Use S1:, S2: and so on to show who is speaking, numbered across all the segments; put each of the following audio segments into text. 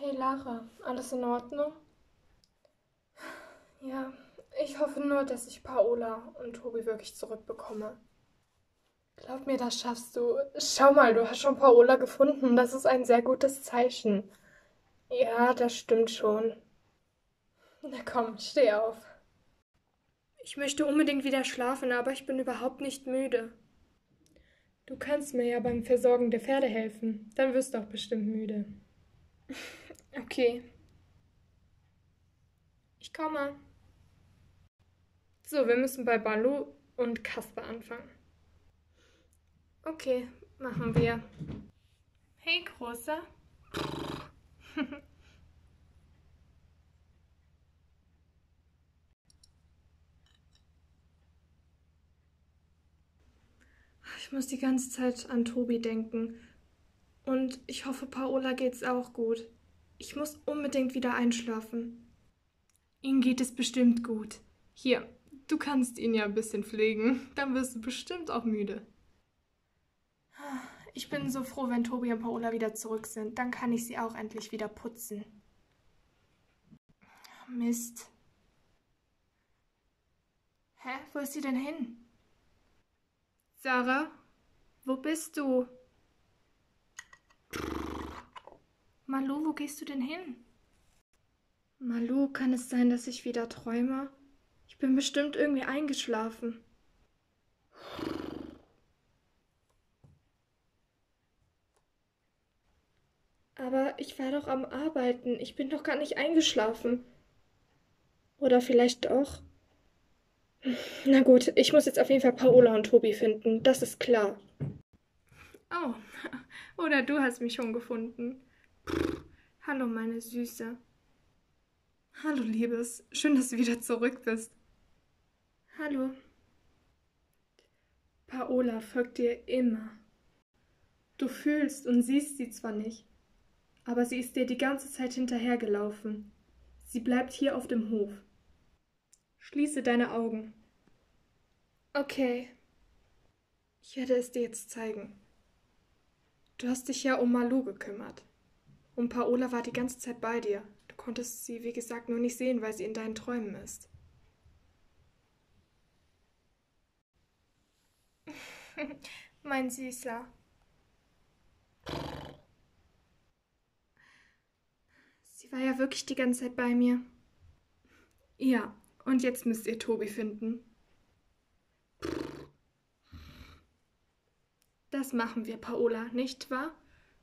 S1: Hey Lara, alles in Ordnung? Ja, ich hoffe nur, dass ich Paola und Tobi wirklich zurückbekomme. Glaub mir, das schaffst du. Schau mal, du hast schon Paola gefunden. Das ist ein sehr gutes Zeichen. Ja, das stimmt schon. Na komm, steh auf. Ich möchte unbedingt wieder schlafen, aber ich bin überhaupt nicht müde. Du kannst mir ja beim Versorgen der Pferde helfen. Dann wirst du auch bestimmt müde. Okay, ich komme. So, wir müssen bei Balu und Kasper anfangen. Okay, machen wir. Hey, Großer. Ich muss die ganze Zeit an Tobi denken. Und ich hoffe, Paola geht's auch gut. Ich muss unbedingt wieder einschlafen. Ihm geht es bestimmt gut. Hier, du kannst ihn ja ein bisschen pflegen. Dann wirst du bestimmt auch müde. Ich bin so froh, wenn Tobi und Paola wieder zurück sind. Dann kann ich sie auch endlich wieder putzen. Mist. Hä? Wo ist sie denn hin? Sarah, wo bist du? Malu, wo gehst du denn hin? Malu, kann es sein, dass ich wieder träume? Ich bin bestimmt irgendwie eingeschlafen. Aber ich war doch am Arbeiten. Ich bin doch gar nicht eingeschlafen. Oder vielleicht doch. Na gut, ich muss jetzt auf jeden Fall Paola und Tobi finden. Das ist klar. Oh, oder du hast mich schon gefunden. Hallo, meine Süße. Hallo, Liebes. Schön, dass du wieder zurück bist. Hallo. Paola folgt dir immer. Du fühlst und siehst sie zwar nicht, aber sie ist dir die ganze Zeit hinterhergelaufen. Sie bleibt hier auf dem Hof. Schließe deine Augen. Okay, ich werde es dir jetzt zeigen. Du hast dich ja um Malu gekümmert. Und Paola war die ganze Zeit bei dir. Du konntest sie, wie gesagt, nur nicht sehen, weil sie in deinen Träumen ist. Mein Süßer. Sie war ja wirklich die ganze Zeit bei mir. Ja, und jetzt müsst ihr Tobi finden. Das machen wir, Paola, nicht wahr?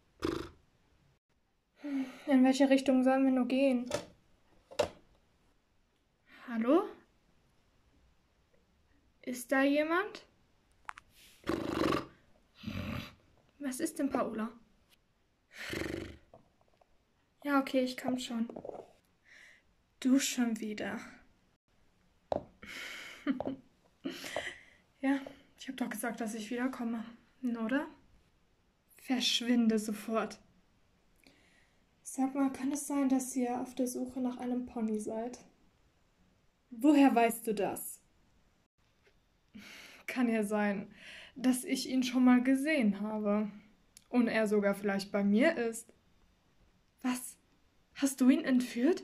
S1: In welche Richtung sollen wir nur gehen? Hallo? Ist da jemand? Was ist denn, Paola? Ja, okay, ich komm schon. Du schon wieder. Ja, ich hab doch gesagt, dass ich wiederkomme, oder? Verschwinde sofort. Sag mal, kann es sein, dass ihr auf der Suche nach einem Pony seid? Woher weißt du das? Kann ja sein, dass ich ihn schon mal gesehen habe. Und er sogar vielleicht bei mir ist. Was? Hast du ihn entführt?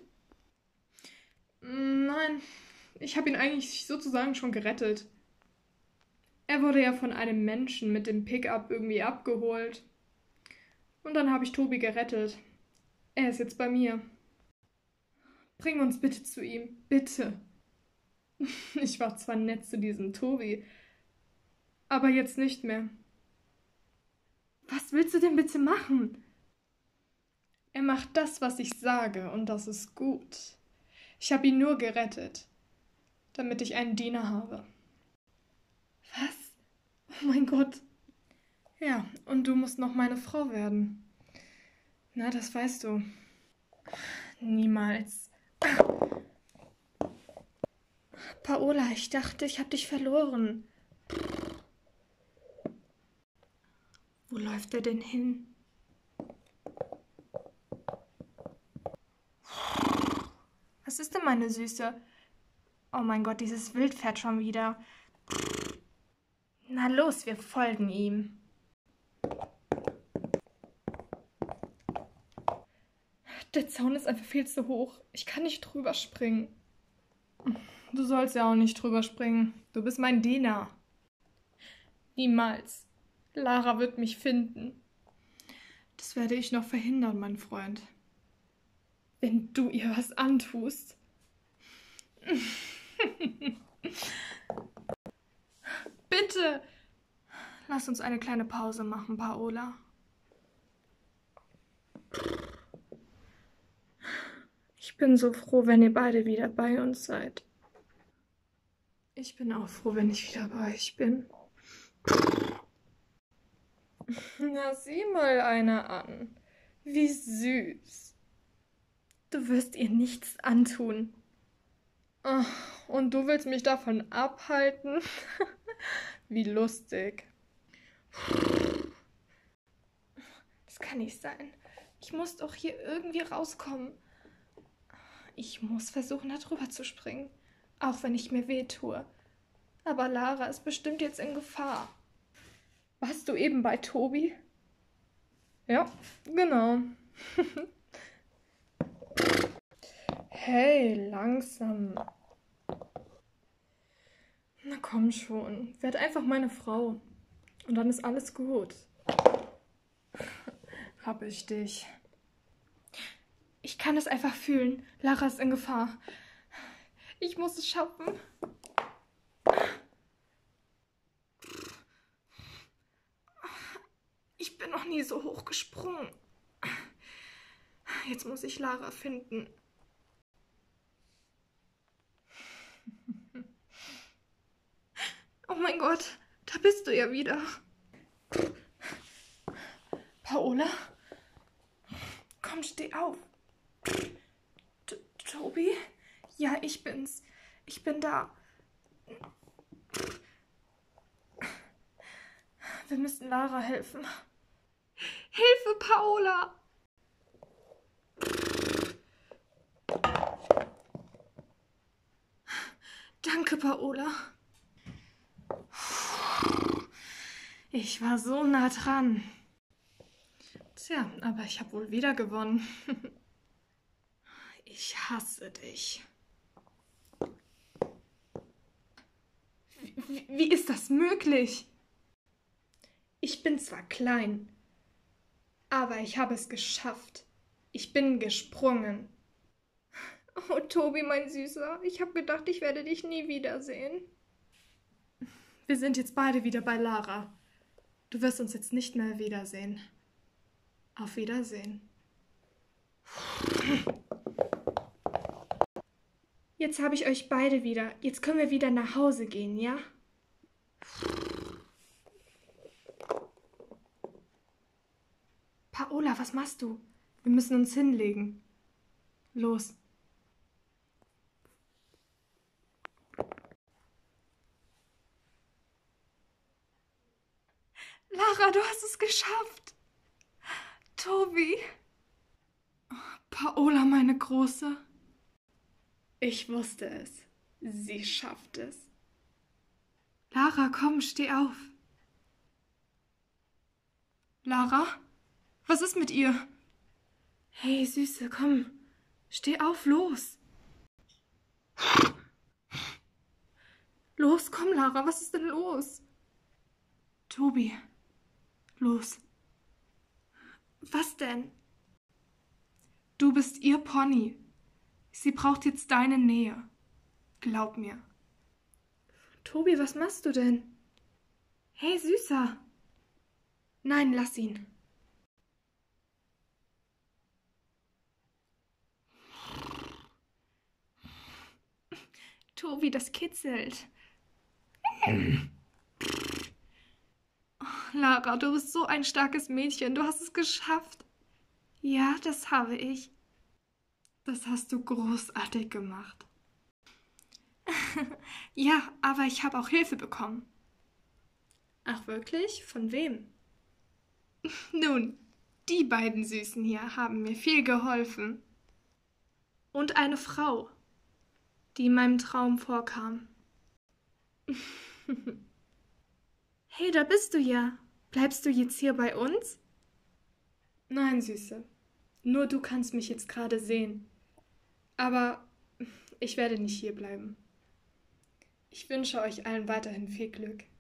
S1: Nein, ich habe ihn eigentlich sozusagen schon gerettet. Er wurde ja von einem Menschen mit dem Pickup irgendwie abgeholt. Und dann habe ich Tobi gerettet. Er ist jetzt bei mir. Bring uns bitte zu ihm, bitte. Ich war zwar nett zu diesem Tobi, aber jetzt nicht mehr. Was willst du denn bitte machen? Er macht das, was ich sage, und das ist gut. Ich habe ihn nur gerettet, damit ich einen Diener habe. Was? Oh mein Gott. Ja, und du musst noch meine Frau werden. Na, das weißt du. Niemals. Paola, ich dachte, ich habe dich verloren. Wo läuft er denn hin? Was ist denn, meine Süße? Oh mein Gott, dieses Wild fährt schon wieder. Na los, wir folgen ihm. Der Zaun ist einfach viel zu hoch. Ich kann nicht drüber springen. Du sollst ja auch nicht drüber springen. Du bist mein Diener. Niemals. Lara wird mich finden. Das werde ich noch verhindern, mein Freund. Wenn du ihr was antust. Bitte. Lass uns eine kleine Pause machen, Paola. Ich bin so froh, wenn ihr beide wieder bei uns seid. Ich bin auch froh, wenn ich wieder bei euch bin. Na, sieh mal einer an. Wie süß. Du wirst ihr nichts antun. Ach, und du willst mich davon abhalten? Wie lustig. Das kann nicht sein. Ich muss doch hier irgendwie rauskommen. Ich muss versuchen, da drüber zu springen. Auch wenn ich mir wehtue. Aber Lara ist bestimmt jetzt in Gefahr. Warst du eben bei Tobi? Ja, genau. Hey, langsam. Na komm schon, werd einfach meine Frau. Und dann ist alles gut. Hab ich dich. Ich kann es einfach fühlen. Lara ist in Gefahr. Ich muss es schaffen. Ich bin noch nie so hoch gesprungen. Jetzt muss ich Lara finden. Oh mein Gott, da bist du ja wieder. Paola? Komm, steh auf. Tobi? Ja, ich bin's. Ich bin da. Wir müssen Lara helfen. Hilfe, Paola! Danke, Paola. Ich war so nah dran. Tja, aber ich habe wohl wieder gewonnen. Ich hasse dich. Wie ist das möglich? Ich bin zwar klein, aber ich habe es geschafft. Ich bin gesprungen. Oh, Tobi, mein Süßer, ich habe gedacht, ich werde dich nie wiedersehen. Wir sind jetzt beide wieder bei Lara. Du wirst uns jetzt nicht mehr wiedersehen. Auf Wiedersehen. Jetzt habe ich euch beide wieder. Jetzt können wir wieder nach Hause gehen, ja? Paola, was machst du? Wir müssen uns hinlegen. Los. Lara, du hast es geschafft. Tobi. Paola, meine Große. Ich wusste es. Sie schafft es. Lara, komm, steh auf. Lara? Was ist mit ihr? Hey, Süße, komm. Steh auf, los. Los, komm, Lara, was ist denn los? Tobi, los. Was denn? Du bist ihr Pony. Sie braucht jetzt deine Nähe. Glaub mir. Tobi, was machst du denn? Hey, Süßer. Nein, lass ihn. Tobi, das kitzelt. Oh, Lara, du bist so ein starkes Mädchen. Du hast es geschafft. Ja, das habe ich. Das hast du großartig gemacht. Ja, aber ich habe auch Hilfe bekommen. Ach wirklich? Von wem? Nun, die beiden Süßen hier haben mir viel geholfen. Und eine Frau, die in meinem Traum vorkam. Hey, da bist du ja. Bleibst du jetzt hier bei uns? Nein, Süße. Nur du kannst mich jetzt gerade sehen. Aber ich werde nicht hier bleiben. Ich wünsche euch allen weiterhin viel Glück.